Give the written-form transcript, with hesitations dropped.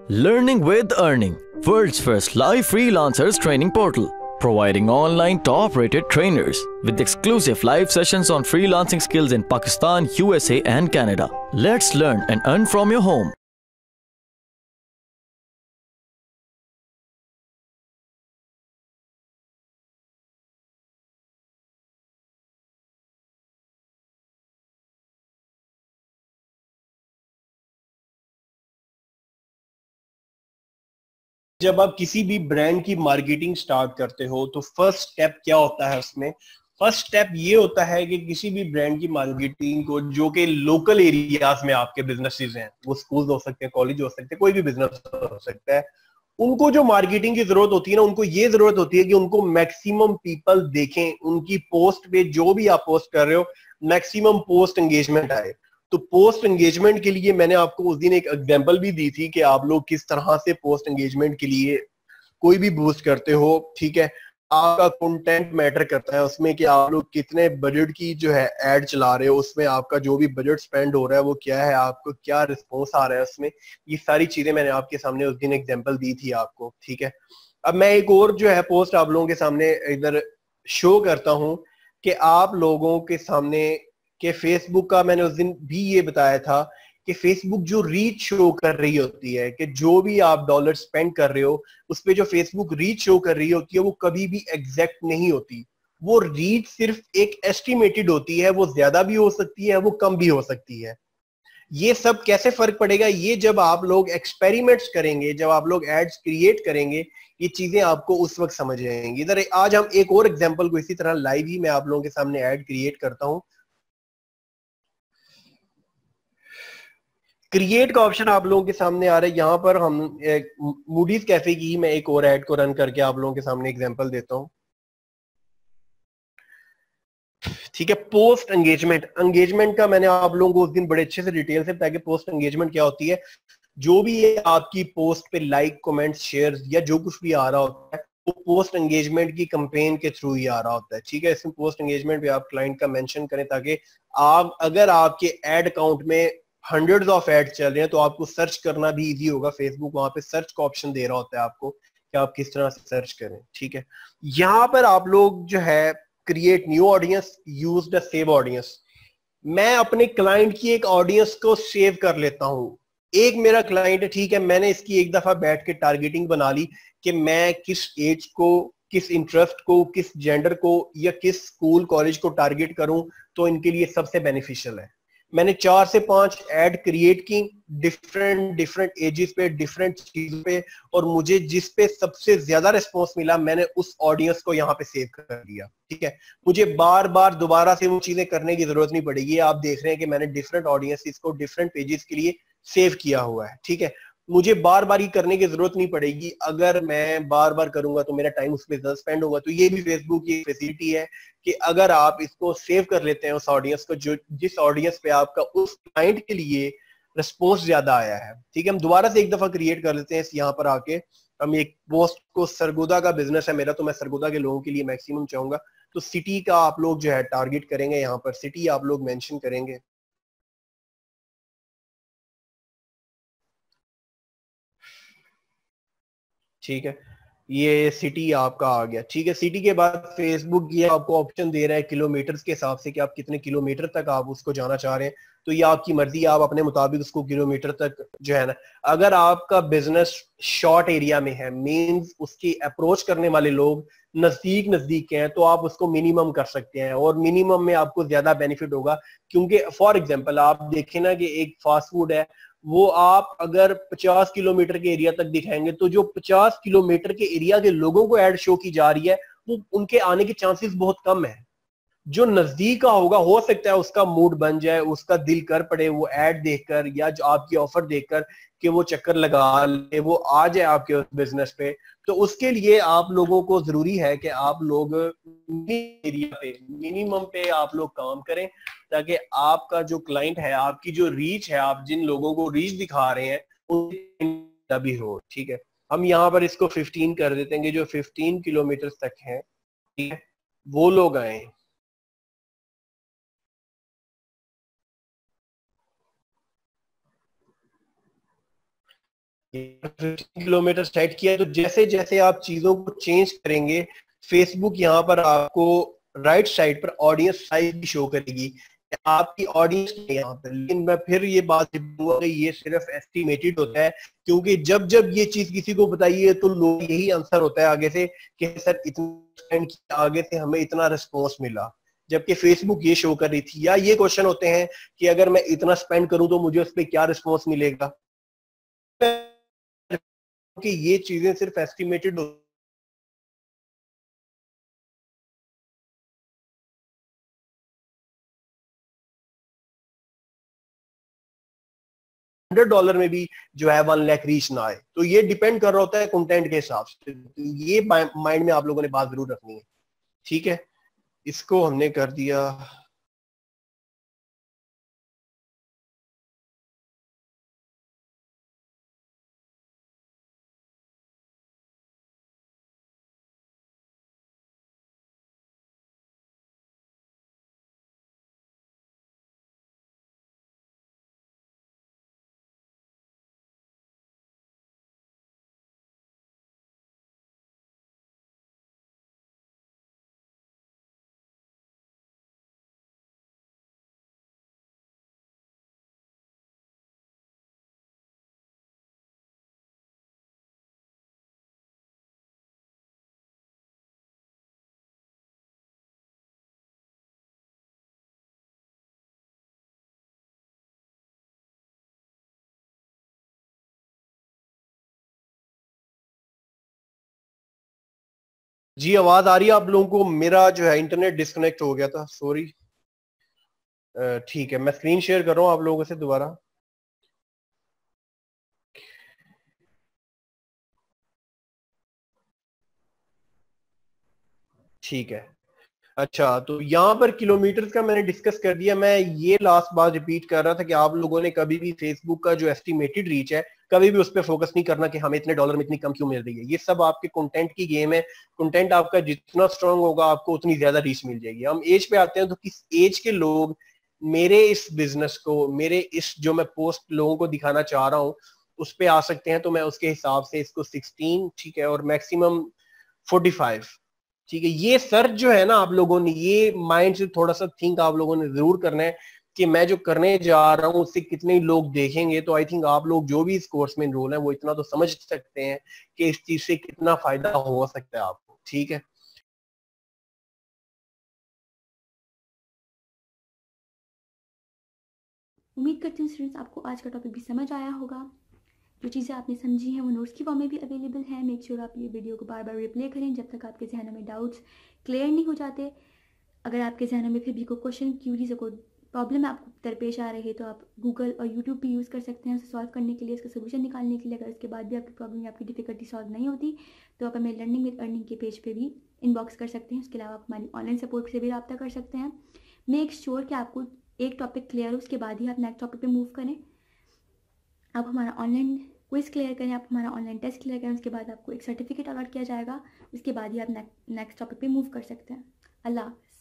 Learning with Earning, world's first live freelancers training portal, providing online top-rated trainers with exclusive live sessions on freelancing skills in Pakistan, USA and Canada. Let's learn and earn from your home. जब आप किसी भी brand की marketing start करते हो तो first step क्या होता है उसमें? फर्स्ट स्टेप ये होता है कि किसी भी ब्रांड की मार्केटिंग को, जो कि लोकल एरियाज में आपके बिजनेसेस हैं, वो स्कूल हो सकते हैं, कॉलेज हो सकते हैं, कोई भी बिजनेस हो सकता है, उनको जो मार्केटिंग की जरूरत होती है ना, उनको ये जरूरत होती है कि उनको मैक्सिमम पीपल देखें, उनकी पोस्ट पे जो भी आप पोस्ट कर रहे हो मैक्सिमम पोस्ट एंगेजमेंट आए। तो पोस्ट एंगेजमेंट के लिए मैंने आपको उस दिन एक एग्जांपल भी दी थी कि आप लोग किस तरह से पोस्ट एंगेजमेंट के लिए कोई भी बूस्ट करते हो। ठीक है, आपका कंटेंट मैटर करता है उसमें कि आप लोग कितने बजट की जो है एड चला रहे हो, उसमें आपका जो भी बजट स्पेंड हो रहा है वो क्या है, आपको क्या रिस्पॉन्स आ रहा है उसमें। ये सारी चीजें मैंने आपके सामने उस दिन एग्जांपल दी थी आपको। ठीक है, अब मैं एक और जो है पोस्ट आप लोगों के सामने इधर शो करता हूं कि आप लोगों के सामने कि फेसबुक का मैंने उस दिन भी ये बताया था कि फेसबुक जो रीच शो कर रही होती है, कि जो भी आप डॉलर स्पेंड कर रहे हो उस पे जो फेसबुक रीच शो कर रही होती है वो कभी भी एग्जैक्ट नहीं होती। वो रीच सिर्फ एक एस्टिमेटेड होती है, वो ज्यादा भी हो सकती है, वो कम भी हो सकती है। ये सब कैसे फर्क पड़ेगा? ये जब आप लोग एक्सपेरिमेंट्स करेंगे, जब आप लोग एड्स क्रिएट करेंगे, ये चीजें आपको उस वक्त समझ आएंगी। इधर आज हम एक और एग्जांपल को इसी तरह लाइव ही मैं आप लोगों के सामने ऐड क्रिएट करता हूं। क्रिएट का ऑप्शन आप लोगों के सामने आ रहा है। यहाँ पर हम मूडीज कैफे की मैं एक और ऐड को रन करके आप लोगों के सामने एग्जांपल देता हूँ। ठीक है, पोस्ट एंगेजमेंट, एंगेजमेंट का मैंने आप लोगों को उस दिन बड़े अच्छे से डिटेल से बताया कि पोस्ट एंगेजमेंट क्या होती है। जो भी ये आपकी पोस्ट पे लाइक, कमेंट्स, शेयर या जो कुछ भी आ रहा होता है वो पोस्ट एंगेजमेंट की कंपेन के थ्रू ही आ रहा होता है। ठीक है, इसमें पोस्ट एंगेजमेंट पे आप क्लाइंट का मेंशन करें ताकि आप, अगर आपके एड अकाउंट में हंड्रेड्स ऑफ एड चल रहे हैं तो आपको सर्च करना भी इजी होगा। फेसबुक वहां पे सर्च का ऑप्शन दे रहा होता है आपको कि आप किस तरह से सर्च करें। ठीक है, यहाँ पर आप लोग जो है create new audience, use the save audience. मैं अपने क्लाइंट की एक ऑडियंस को सेव कर लेता हूं। एक मेरा क्लाइंट है, ठीक है, मैंने इसकी एक दफा बैठ के टारगेटिंग बना ली कि मैं किस एज को, किस इंटरेस्ट को, किस जेंडर को या किस स्कूल कॉलेज को टारगेट करूं तो इनके लिए सबसे बेनिफिशियल है। मैंने 4 से 5 ऐड क्रिएट की डिफरेंट डिफरेंट एजेस पे, डिफरेंट चीजों पे, और मुझे जिस पे सबसे ज्यादा रिस्पॉन्स मिला मैंने उस ऑडियंस को यहाँ पे सेव कर दिया। ठीक है, मुझे बार बार दोबारा से वो चीजें करने की जरूरत नहीं पड़ेगी। आप देख रहे हैं कि मैंने डिफरेंट ऑडियंसेस को डिफरेंट पेजेस के लिए सेव किया हुआ है। ठीक है, मुझे बार बार ये करने की जरूरत नहीं पड़ेगी। अगर मैं बार बार करूंगा तो मेरा टाइम उस पर ज्यादा स्पेंड होगा। तो ये भी फेसबुक की फैसिलिटी है कि अगर आप इसको सेव कर लेते हैं उस ऑडियंस को, जो जिस ऑडियंस पे आपका उस क्लाइंट के लिए रिस्पॉन्स ज्यादा आया है। ठीक है, हम दोबारा से एक दफा क्रिएट कर लेते हैं यहाँ पर आके। हम एक पोस्ट को, सरगोदा का बिजनेस है मेरा तो मैं सरगोदा के लोगों के लिए मैक्सिमम चाहूंगा, तो सिटी का आप लोग जो है टारगेट करेंगे, यहाँ पर सिटी आप लोग मेंशन करेंगे। ठीक है, ये सिटी आपका आ गया। ठीक है, सिटी के बाद फेसबुक ये आपको ऑप्शन दे रहा है किलोमीटर्स के हिसाब से कि आप कितने किलोमीटर तक आप उसको जाना चाह रहे हैं। तो ये आपकी मर्जी, आप अपने मुताबिक उसको किलोमीटर तक जो है ना, अगर आपका बिजनेस शॉर्ट एरिया में है, मींस उसकी अप्रोच करने वाले लोग नजदीक नजदीक के हैं, तो आप उसको मिनिमम कर सकते हैं और मिनिमम में आपको ज्यादा बेनिफिट होगा। क्योंकि फॉर एग्जांपल आप देखें ना कि एक फास्ट फूड है, वो आप अगर 50 किलोमीटर के एरिया तक दिखाएंगे तो जो 50 किलोमीटर के एरिया के लोगों को एड शो की जा रही है वो उनके आने के चांसेस बहुत कम है। जो नजदीक का होगा हो सकता है उसका मूड बन जाए, उसका दिल कर पड़े वो एड देखकर या जो आपकी ऑफर देखकर कि वो चक्कर लगा ले, वो आ जाए आपके बिजनेस पे। तो उसके लिए आप लोगों को जरूरी है कि आप लोग एरिया पे, मिनिमम पे आप लोग काम करें ताकि आपका जो क्लाइंट है, आपकी जो रीच है, आप जिन लोगों को रीच दिखा रहे हैं उनका भी हो। ठीक है, हम यहाँ पर इसको 15 कर देते हैं कि जो 15 किलोमीटर तक है, ठीक है, वो लोग आए। 15 किलोमीटर सेट किया, तो जैसे जैसे आप चीजों को चेंज करेंगे, फेसबुक यहाँ पर आपको राइट साइड पर ऑडियंस साइज भी शो करेगी, आपकी ऑडियंस नहीं यहाँ पर। लेकिन मैं फिर ये बात बोलूंगा कि ये सिर्फ एस्टिमेटेड होता है, क्योंकि जब जब ये चीज किसी को बताइए तो लोग यही आंसर होता है आगे से कि सर इतना स्पेंड किया, आगे से हमें इतना रिस्पॉन्स मिला, जबकि फेसबुक ये शो कर रही थी। या ये क्वेश्चन होते हैं कि अगर मैं इतना स्पेंड करूं तो मुझे उस पर क्या रिस्पॉन्स मिलेगा, कि ये चीजें सिर्फ एस्टिमेटेड $100 में भी जो है 1 लाख रीच ना आए। तो ये डिपेंड कर रहा होता है कंटेंट के हिसाब से, तो ये माइंड में आप लोगों ने बात जरूर रखनी है। ठीक है, इसको हमने कर दिया। जी आवाज आ रही है आप लोगों को? मेरा जो है इंटरनेट डिस्कनेक्ट हो गया था, सॉरी। ठीक है, मैं स्क्रीन शेयर कर रहा हूँ आप लोगों से दोबारा। ठीक है, अच्छा, तो यहाँ पर किलोमीटर का मैंने डिस्कस कर दिया। मैं ये लास्ट बात रिपीट कर रहा था कि आप लोगों ने कभी भी फेसबुक का जो एस्टिमेटेड रीच है, कभी भी उस पर फोकस नहीं करना कि हमें इतने डॉलर में इतनी कम क्यों मिल रही है। ये सब आपके कंटेंट की गेम है। कंटेंट आपका जितना स्ट्रांग होगा, आपको उतनी ज्यादा रीच मिल जाएगी। हम एज पे आते हैं, तो किस एज के लोग मेरे इस बिजनेस को, मेरे इस जो मैं पोस्ट लोगों को दिखाना चाह रहा हूँ उस पे आ सकते हैं, तो मैं उसके हिसाब से इसको 16, ठीक है, और मैक्सिमम 45, ठीक है। ये सर्च जो है ना, आप लोगों ने ये माइंड से थोड़ा सा थिंक आप लोगों ने जरूर करना है कि मैं जो करने जा रहा हूँ उससे कितने लोग देखेंगे। तो आई थिंक आप लोग जो भी इस कोर्स में इनरोल है वो इतना तो समझ सकते हैं कि इस चीज से कितना फायदा हो सकता है आपको। ठीक है, उम्मीद करती हूँ स्टूडेंट्स आपको आज का टॉपिक भी समझ आया होगा। जो चीज़ें आपने समझी हैं वो नोट्स की फॉर्म में भी अवेलेबल है। मेक श्योर आप ये वीडियो को बार बार रिप्ले करें जब तक आपके जहनों में डाउट्स क्लियर नहीं हो जाते। अगर आपके जहनों में फिर भी कोई क्वेश्चन, क्यूरीज, कोई प्रॉब्लम आपको दरपेश आ रही है तो आप गूगल और यूट्यूब भी यूज़ कर सकते हैं उसे सॉल्व करने के लिए, इसका सोल्यूशन निकालने के लिए। अगर उसके बाद भी आपकी प्रॉब्लम या आपकी डिफिकल्टी सॉल्व नहीं होती तो आप हमें लर्निंग विद अर्निंग के पेज पे भी इनबॉक्स कर सकते हैं। उसके अलावा आप हमारी ऑनलाइन सपोर्ट से भी रब्ता कर सकते हैं। मेक श्योर कि आपको एक टॉपिक क्लियर हो, उसके बाद ही आप नेक्स्ट टॉपिक पे मूव करें। आप हमारा ऑनलाइन क्विज क्लियर करें, आप हमारा ऑनलाइन टेस्ट क्लियर करें, उसके बाद आपको एक सर्टिफिकेट अलॉट किया जाएगा। उसके बाद ही आप नेक्स्ट टॉपिक पे मूव कर सकते हैं। अल्लाह हाफ़िज़।